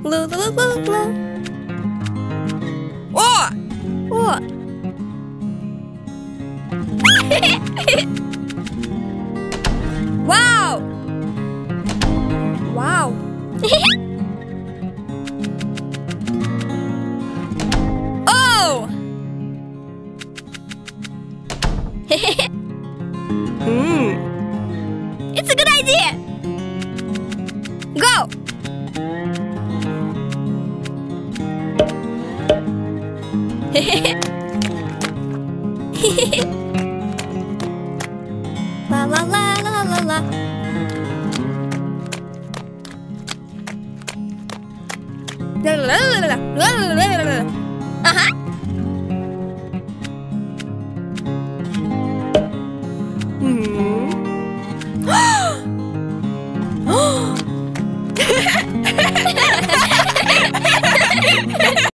La la la la. О! О! Вау! Вау! Оу! It's a good idea! Go! La la la la la la. La la la la la la la la la. Ага.